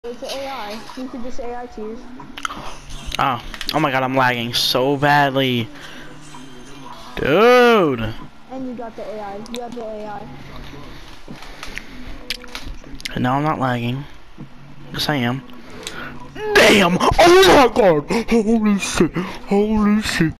It's an AI. You could just AI choose. Oh. Oh my god, I'm lagging so badly. Dude. And you got the AI. You got the AI. And now I'm not lagging. Yes, I am. Damn! Oh my god! Holy shit! Holy shit!